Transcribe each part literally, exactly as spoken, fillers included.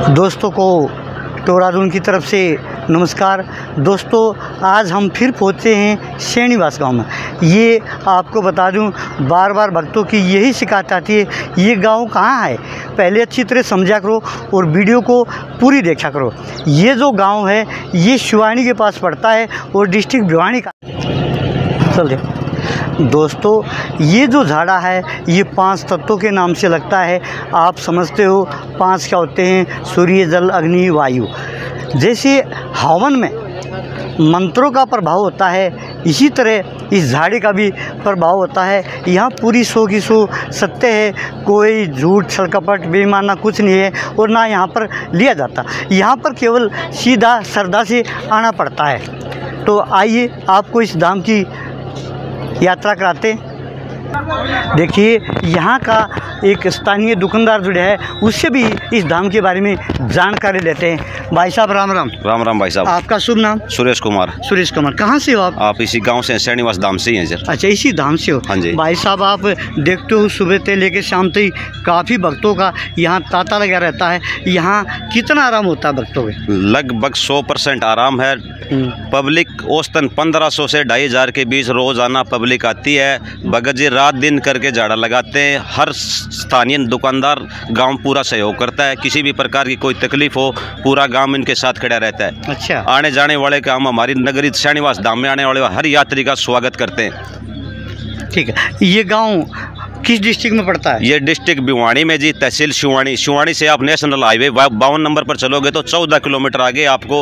दोस्तों को टोरादून की तरफ से नमस्कार। दोस्तों आज हम फिर पहुँचे हैं श्रीनिवास गांव में। ये आपको बता दूं, बार बार भक्तों की यही शिकायत आती है, ये गांव कहाँ है। पहले अच्छी तरह समझा करो और वीडियो को पूरी देखा करो। ये जो गांव है ये शिवानी के पास पड़ता है और डिस्ट्रिक्ट भिवानी का। चल दे दोस्तों, ये जो झाड़ा है ये पांच तत्वों के नाम से लगता है। आप समझते हो पांच क्या होते हैं? सूर्य, जल, अग्नि, वायु। जैसे हवन में मंत्रों का प्रभाव होता है, इसी तरह इस झाड़ी का भी प्रभाव होता है। यहाँ पूरी सौ की सौ सत्य है, कोई झूठ छल कपट बेईमाना कुछ नहीं है और ना यहाँ पर लिया जाता। यहाँ पर केवल सीधा श्रद्धा से आना पड़ता है। तो आइए आपको इस धाम की यात्रा कराते। देखिए यहाँ का एक स्थानीय दुकानदार जुड़े है, उससे भी इस धाम के बारे में जानकारी लेते हैं। भाई साहब राम राम। राम राम भाई साहब। आपका शुभ नाम? सुरेश कुमार। सुरेश कुमार, कहाँ से हो आप? आप इसी गांव से, श्रीनिवास धाम से ही हैं सर। अच्छा, इसी धाम से हो? हाँ जी। भाई साहब आप देखते हो सुबह से लेकर शाम तक काफ़ी भक्तों का यहाँ तांता लगा रहता है। यहाँ कितना आराम होता है भक्तों के? लगभग सौ परसेंट आराम है। पब्लिक औसतन पंद्रह सौ से ढाई हज़ार के बीच रोजाना पब्लिक आती है। भगत जी रात दिन करके झाड़ा लगाते हैं। हर स्थानीय दुकानदार गांव पूरा सहयोग करता है। किसी भी प्रकार की कोई तकलीफ हो, पूरा गांव इनके साथ खड़ा रहता है। अच्छा। आने जाने वाले का, हम हमारी नगरी श्रीनिवास धाम में आने वाले हर यात्री का स्वागत करते हैं। ठीक है। ये गांव किस डिस्ट्रिक्ट में पड़ता है? ये डिस्ट्रिक्ट भिवानी में जी, तहसील शिवानी। शिवानी से आप नेशनल हाईवे बावन नंबर पर चलोगे तो चौदह किलोमीटर आगे आपको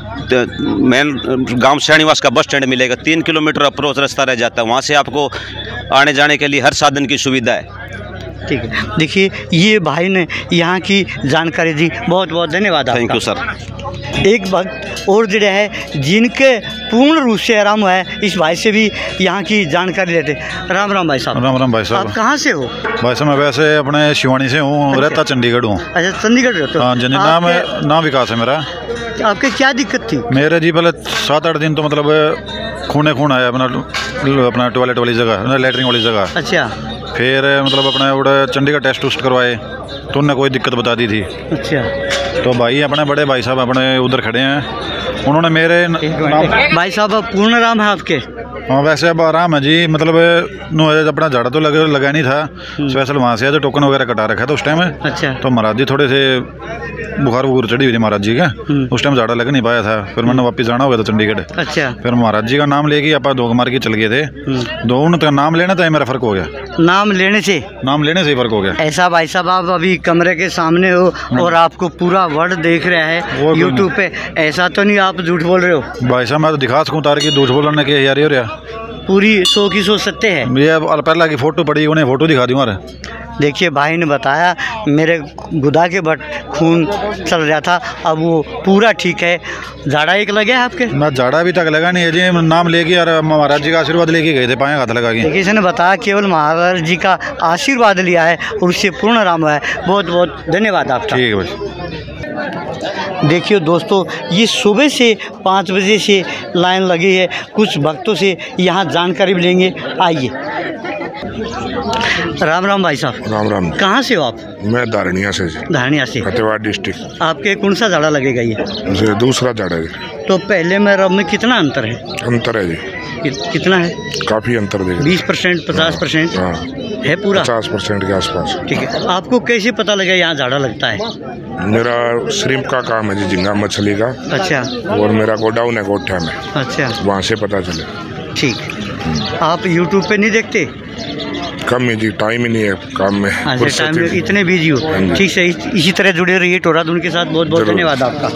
मेन गांव श्रीनिवास का बस स्टैंड मिलेगा। तीन किलोमीटर अप्रोच रास्ता रह जाता है। वहाँ से आपको आने जाने के लिए हर साधन की सुविधा है। ठीक है। देखिए ये भाई ने यहाँ की जानकारी दी, बहुत बहुत धन्यवाद। Thank you sir. एक भक्त और जुड़े हैं जिनके पूर्ण रूप से आराम हुआ है, इस भाई से भी यहाँ की जानकारी लेते। राम राम भाई साहब। राम राम भाई साहब। आप कहाँ से हो? भाई साहब मैं वैसे अपने शिवानी से हूँ। अच्छा। रहता चंडीगढ़ हूँ। अच्छा, चंडीगढ़ रहते हो? हाँ जी। नाम है नाम विकास है मेरा। आपके क्या दिक्कत थी? मेरे जी पहले सात आठ दिन तो मतलब खूने खून आया अपना अपना टॉयलेट वाली जगह, लैटरिन वाली जगह। अच्छा। फिर मतलब अपने उड़े चंडीगढ़ टेस्ट टूस्ट करवाए तो उनने कोई दिक्कत बता दी थी। अच्छा। तो भाई अपने बड़े भाई साहब अपने उधर खड़े हैं, उन्होंने मेरे भाई साहब पूर्ण आराम है आपके? हाँ वैसे अब आराम है जी। मतलब अपना झाड़ा तो लगे लगा नहीं था, स्पेशल वहाँ से जो टोकन वगैरह कटा रखा था उस टाइम। अच्छा। तो महाराज जी थोड़े से बुखार बुखार चढ़ी हुई थी महाराज जी का, उस टाइम झाड़ा लग नहीं पाया था। फिर मैंने वापस जाना हो गया था चंडीगढ़। अच्छा। फिर महाराज जी का नाम लेके आप दो मार के चल गए थे। दो उनका नाम लेने था मेरा फर्क हो गया। नाम लेने से नाम लेने से ही फर्क हो गया। ऐसा भाई साहब आप अभी कमरे के सामने हो और आपको पूरा वर्ल्ड देख रहा है यूट्यूब पे, ऐसा तो नहीं आप झूठ बोल रहे हो? भाई साहब मैं तो दिखा सकूँ तार की झूठ बोलने के यार हो रहा। पूरी सौ की सौ सत्य है। ये पहला की फोटो पड़ी, उन्हें फोटो दिखा दी मारे। देखिए भाई ने बताया मेरे गुदा के बट खून चल रहा था, अब वो पूरा ठीक है। झाड़ा एक लगे है आपके? मैं झाड़ा अभी तक लगा नहीं है जी। नाम लेके और महाराज जी का आशीर्वाद लेके गए थे, पाए हाथ लगा के। देखिए इसने बताया केवल महाराज जी का आशीर्वाद लिया है और उससे पूर्ण आराम हुआ है। बहुत बहुत धन्यवाद आपका। ठीक है भाई। देखिए दोस्तों, ये सुबह से पाँच बजे से लाइन लगी है। कुछ भक्तों से यहाँ जानकारी भी लेंगे। आइए। राम राम भाई साहब। राम राम। कहाँ से हो आप? मैं धारणिया से। धारणिया से। फतेहाबाद डिस्ट्रिक्ट। आपके कौन सा झाड़ा लगेगा ये? दूसरा झाड़ा है। तो पहले में अब में कितना अंतर है? अंतर है जी। कि, कितना है? काफ़ी अंतर देगा। बीस परसेंट पचास परसेंट हाँ है पूरा? पचास परसेंट के आसपास। ठीक है। आपको कैसे पता लगा यहाँ झाड़ा लगता है? मेरा श्रिम्प का काम है जी, झींगा मछली का। अच्छा। और मेरा गोडाउन है गोठा में। अच्छा। वहाँ से पता चले। ठीक। आप यूट्यूब पे नहीं देखते? कम है जी, टाइम ही नहीं है काम में। अच्छा, टाइम में इतने बिजी हो। ठीक है, इसी तरह जुड़े रहिए टोरादून के साथ। बहुत बहुत धन्यवाद आपका।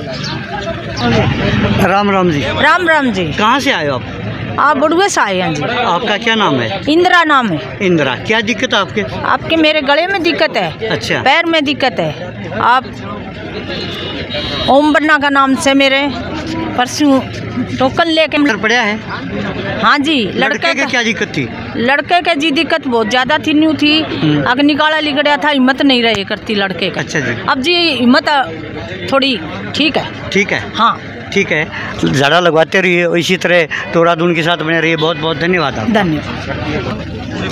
राम राम जी। राम राम जी। कहाँ से आए हो आप? आप बड़ुए से आए हैं जी। आपका क्या नाम है? इंदिरा नाम है। इंदिरा, क्या दिक्कत है आपके? आपके मेरे गले में दिक्कत है। अच्छा। पैर में दिक्कत है। आप ओम बन्ना का नाम से मेरे परसों टोकन लेके पड़ा है। हाँ जी। लड़के की क्या दिक्कत थी? लड़के के जी दिक्कत बहुत ज्यादा थी, न्यू थी, अग निकाला लिगड़ा था, हिम्मत नहीं रहे करती लड़के का। अच्छा जी। अब जी हिम्मत थोड़ी ठीक है। ठीक है, हाँ ठीक है। झाड़ा लगवाते रहिए और इसी तरह तोड़ादुन के साथ बने रहिए। बहुत बहुत धन्यवाद आप। धन्यवाद।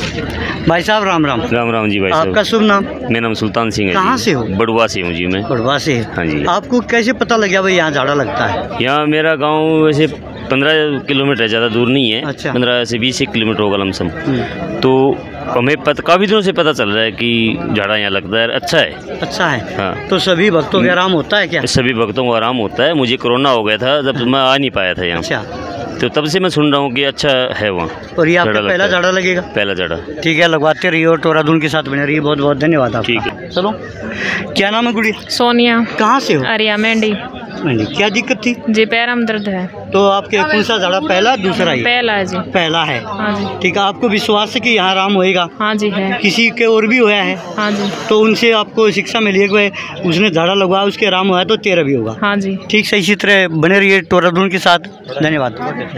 भाई साहब राम राम। राम राम जी भाई साहब। आपका शुभ नाम? मेरा नाम सुल्तान सिंह है। कहाँ जी। से हो? बड़वा से हूँ जी मैं। बड़वा से? हाँ जी। आपको कैसे पता लग गया भाई यहाँ झाड़ा लगता है? यहाँ मेरा गांव वैसे पंद्रह किलोमीटर ज़्यादा दूर नहीं है। अच्छा। पंद्रह से बीस एक किलोमीटर होगा लमसम। तो हमें पता काफ़ी दिनों से पता चल रहा है कि झाड़ा यहाँ लगता है, अच्छा है। अच्छा है। हाँ। तो सभी भक्तों को आराम होता है क्या? सभी भक्तों को आराम होता है। मुझे कोरोना हो गया था, जब मैं आ नहीं पाया था यहाँ। अच्छा। तो तब से मैं सुन रहा हूँ कि अच्छा है वहाँ। और ये आपका झाड़ा पहला लगता है। झाड़ा लगेगा? पहला झाड़ा। ठीक है, लगवाते रहिए और तोड़ादुन के साथ बने रहिए। बहुत बहुत धन्यवाद आपका। ठीक है। चलो, क्या नाम है गुड़ी? सोनिया। कहाँ से हो? अरिया मेंढी मंडी। क्या दिक्कत थी? जी, पैर में दर्द है। तो आपके कौन सा झाड़ा, पहला दूसरा ही? पहला है जी। पहला है। हाँ जी। ठीक है, आपको विश्वास है कि यहाँ आराम होएगा? हाँ जी है। किसी के और भी होया है? हाँ जी। तो उनसे आपको शिक्षा मिली है कि भाई उसने झाड़ा लगवाया, उसके आराम हुआ है तो तेरा भी होगा। हाँ जी। ठीक से इसी तरह बने रहिए तोड़ादुन के साथ। धन्यवाद।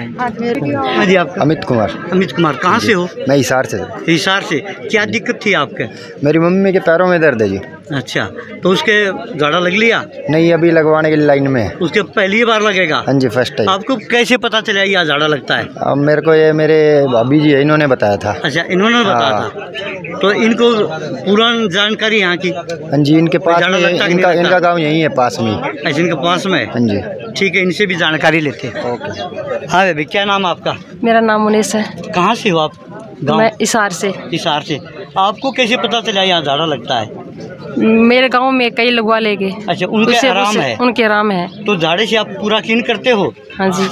हाँ जी, आपका? अमित कुमार। अमित कुमार। कहाँ से हो? मैं हिसार से। हिसार से। क्या दिक्कत थी आपके? मेरी मम्मी के पैरों में दर्द है जी। अच्छा, तो उसके झाड़ा लग लिया? नहीं, अभी लगवाने के लिए लाइन में है। उसके पहली बार लगेगा? हाँ जी, फर्स्ट टाइम। आपको कैसे पता चला यहाँ झाड़ा लगता है? अब मेरे को ये मेरे भाभी जी है, इन्होंने बताया था। अच्छा, इन्होंने बताया था। तो इनको पूरा जानकारी यहाँ की? हाँ जी, इनके पास झाड़ा में लगता कि इनका नहीं लगता? इनका गांव यहीं है पास में। अच्छा, इनके पास में? हाँ जी। ठीक है, इनसे भी जानकारी लेते हैं। ओके। हाँ बेबी, क्या नाम आपका? मेरा नाम मुनीस है। कहाँ से हो आप? गाँव? मैं इसार से। हिसार से। आपको कैसे पता चला यहाँ झाड़ा लगता है? मेरे गांव में कई लगवा लेंगे। अच्छा, उनके उससे- आराम उससे- है? उनके आराम है। तो झाड़े से आप पूरा कीन करते हो? हाँ जी।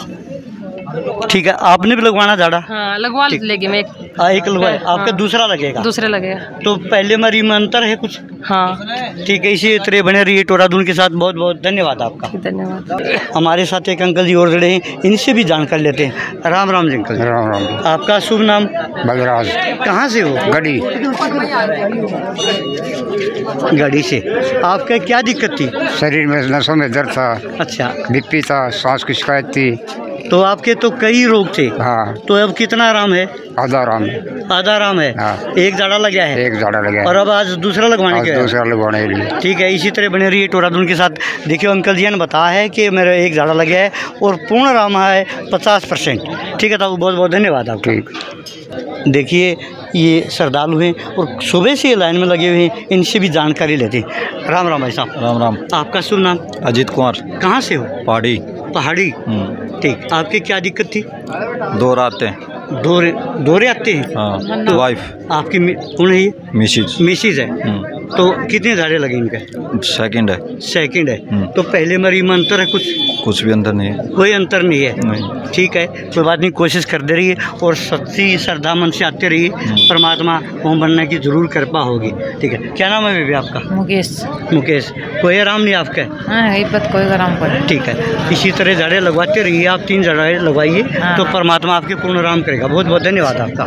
ठीक है, आपने भी लगवाना झाड़ा? हाँ, लगवा ठीक। लेंगे। मैं हाँ, एक लगवाए। आपका हाँ। दूसरा लगेगा? दूसरे लगेगा। तो पहले मरी में अंतर है कुछ? हाँ। ठीक है, इसी तरह बने रहिए तोड़ादुन के साथ। बहुत बहुत धन्यवाद आपका। धन्यवाद। हमारे साथ एक अंकल जी और जुड़े हैं, इनसे भी जानकारी लेते हैं। राम राम जी अंकल जी। राम राम। आपका शुभ नाम? बलराज। कहाँ से हो? गढ़ी। गढ़ी से। आपका क्या दिक्कत थी? शरीर में नसों में दर्द था। अच्छा, बीपी था, सांस की शिकायत थी। तो आपके तो कई रोग थे। हाँ। तो अब कितना आराम है? आधा आराम। आधा आराम है। हाँ। एक झाड़ा लग गया है? एक झाड़ा लगा और अब आज दूसरा लगवाने आज के है? दूसरा लगवाने के लिए। ठीक है, इसी तरह बने रहिए तोड़ादुन के साथ। देखिए, अंकल जी ने बताया है कि मेरा एक झाड़ा लग गया है और पूर्ण आराम है पचास परसेंट। ठीक है, तो बहुत बहुत धन्यवाद आपका। ठीक। देखिए, ये श्रद्धालु हैं और सुबह से लाइन में लगे हुए हैं, इनसे भी जानकारी लेते हैं। राम राम भाई साहब। राम राम। आपका शुभ नाम? अजीत कुमार। कहाँ से हो? पहाड़ी। पहाड़ी। ठीक, आपके क्या दिक्कत थी? दो रातें। दौरे दौरे आते हैं? हाँ। तो वाइफ। आपकी मि- कौन है ये? मिसिज। मिसिज है। तो कितने झाड़े लगे इनके? सेकंड है। सेकंड है। हम्म। तो पहले मरी में अंतर है कुछ? कुछ भी अंदर नहीं है। कोई अंतर नहीं है? नहीं। ठीक है, कोई बात नहीं, कोशिश करते रहिए और सच्ची श्रद्धा मन से आते रहिए। परमात्मा ओम बनने की जरूर कृपा होगी। ठीक है, क्या नाम है बेबी आपका? मुकेश। मुकेश। कोई आराम नहीं आपका? हाँ, हिब्बत कोई आराम पर। ठीक है, इसी तरह झाड़े लगवाते रहिए। आप तीन झाड़े लगवाइए तो परमात्मा आपके पूर्ण आराम करेगा। बहुत बहुत धन्यवाद आपका।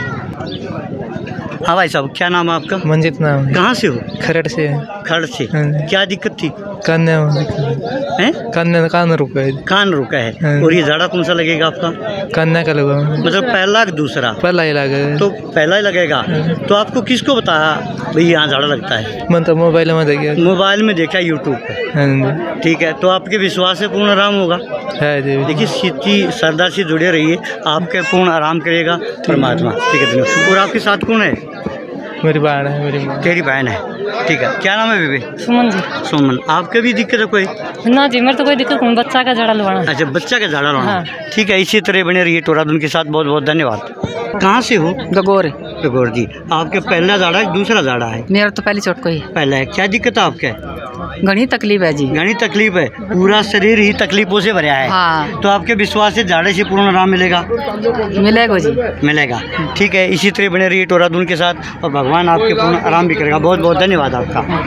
हाँ भाई साहब, क्या नाम है आपका? मंजित नाम है। कहाँ से हो? खरड़ से है। खड़ से। हाँ। क्या दिक्कत थी? कान हैं? कान कान रुका है। कान रुका है। हाँ। और ये झाड़ा कौन सा लगेगा आपका? कान्या का लगा। मतलब पहला कि दूसरा? पहला ही लगा है। तो पहला ही लगेगा। तो आपको किसको बताया भाई यहाँ झाड़ा लगता है? मन तो मोबाइल में देखिए। मोबाइल में देखा, यूट्यूब पे। हाँ ठीक है, तो आपके विश्वास से पूर्ण आराम होगा। है जी। देखिए, सच्ची श्रद्धा से जुड़े रहिए, आपके पूर्ण आराम करेगा परमात्मा। ठीक है, धन्यवाद। और आपके साथ कौन है? मेरी बहन है। मेरी माँ। तेरी बहन है। ठीक है, क्या नाम है बेबी? सुमन जी। सुमन। आपके भी दिक्कत है कोई? ना जी, मेरे तो कोई दिक्कत नहीं, बच्चा का झाड़ा लगवाना। अच्छा, बच्चा का झाड़ा लाना। हाँ। ठीक है, इसी तरह बने रहिए तोड़ादुन के साथ। बहुत बहुत धन्यवाद। कहाँ से हो? गगोर। गगोर जी। आपके पहला झाड़ा है दूसरा झाड़ा है? मेरा तो पहली चोट कोई पहला है। क्या दिक्कत है आपके? घनी तकलीफ है जी। घनी तकलीफ है, पूरा शरीर ही तकलीफों से भरा है। हाँ। तो आपके विश्वास से झाड़े से पूर्ण आराम मिलेगा? मिलेगा जी। मिलेगा। ठीक है, इसी तरह बने रहिए तोड़ादुन के साथ और भगवान आपके पूर्ण आराम भी करेगा। बहुत बहुत धन्यवाद आपका।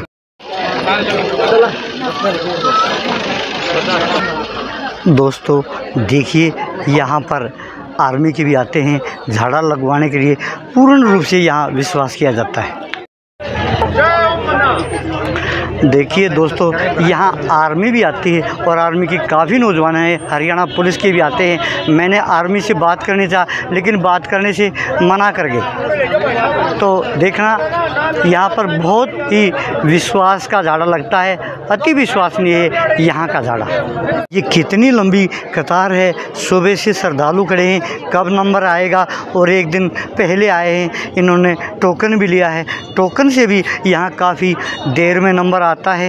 दोस्तों देखिए, यहाँ पर आर्मी के भी आते हैं झाड़ा लगवाने के लिए। पूर्ण रूप से यहाँ विश्वास किया जाता है। देखिए दोस्तों, यहाँ आर्मी भी आती है और आर्मी की काफ़ी नौजवान हैं, हरियाणा पुलिस के भी आते हैं। मैंने आर्मी से बात करने चाहा लेकिन बात करने से मना कर गए। तो देखना, यहाँ पर बहुत ही विश्वास का झाड़ा लगता है, अति विश्वसनीय है यहाँ का झाड़ा। ये कितनी लंबी कतार है, सुबह से श्रद्धालु खड़े हैं, कब नंबर आएगा। और एक दिन पहले आए हैं, इन्होंने टोकन भी लिया है। टोकन से भी यहाँ काफ़ी देर में नंबर आता है।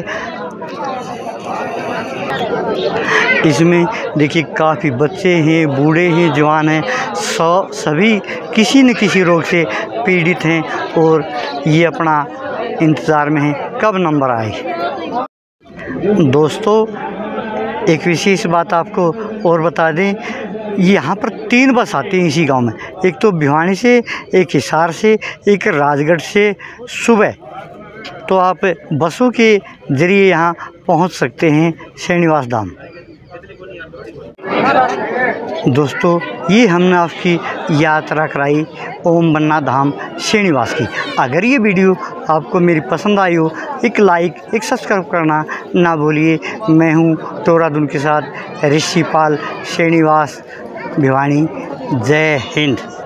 इसमें देखिए काफ़ी बच्चे हैं, बूढ़े हैं, जवान हैं, सौ सभी किसी न किसी रोग से पीड़ित हैं और ये अपना इंतज़ार में हैं कब नंबर आए। दोस्तों, एक विशेष बात आपको और बता दें, यहाँ पर तीन बस आती हैं इसी गांव में। एक तो भिवानी से, एक हिसार से, एक राजगढ़ से सुबह। तो आप बसों के ज़रिए यहाँ पहुँच सकते हैं श्रीनिवास धाम। दोस्तों, ये हमने आपकी यात्रा कराई ओम बन्ना धाम श्रीनिवास की। अगर ये वीडियो आपको मेरी पसंद आई हो, एक लाइक, एक सब्सक्राइब करना ना भूलिए। मैं हूँ तोरादुन के साथ ऋषिपाल, श्रीनिवास, भिवानी। जय हिंद।